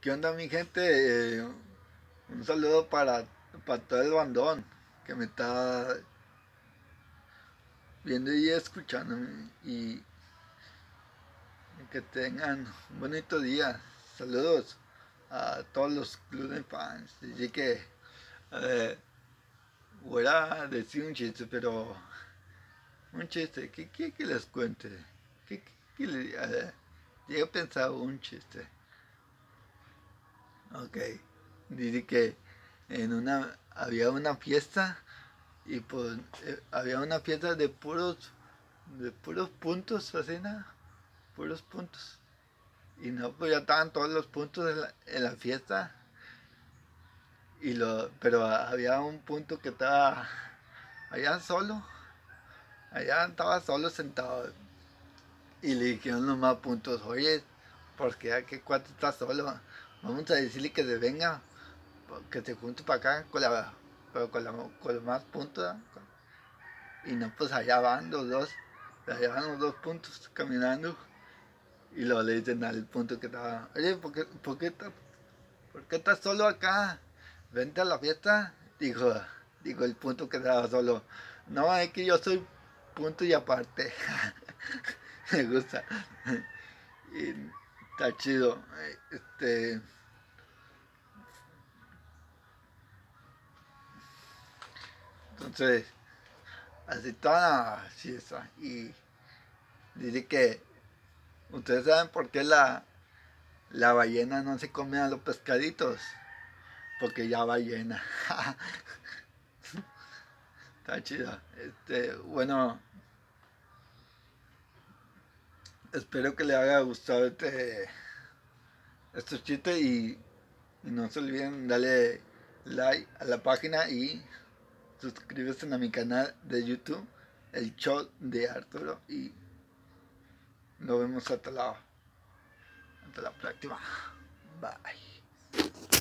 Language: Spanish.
¿Qué onda, mi gente? Un saludo para todo el bandón que me está viendo y escuchando. Y que tengan un bonito día. Saludos a todos los clubes de fans. Así que voy a decir un chiste, pero un chiste. ¿Qué les cuente? Llegué a pensar un chiste. Ok. Dice que había una fiesta y pues había una fiesta de puros puntos, así nada, puros puntos. Y no, pues ya estaban todos los puntos en la fiesta. Pero había un punto que estaba allá solo, allá estaba solo sentado. Y le dijeron los más puntos, oye, ¿por qué aquí cuatro está solo? Vamos a decirle que se venga, que se junte para acá con los más puntos. Y no, pues allá van los dos puntos caminando. Y luego le dicen al punto que estaba, oye, ¿por qué estás solo acá? Vente a la fiesta. Dijo el punto que estaba solo, no, es que yo soy punto y aparte. Me gusta. Y está chido. Entonces, así toda así está. Y dice que ustedes saben por qué la ballena no se come a los pescaditos. Porque ya ballena. Está chido. Bueno, espero que les haya gustado estos chistes y no se olviden darle like a la página y suscribirse a mi canal de YouTube, el show de Arturo, y nos vemos hasta la próxima. Bye.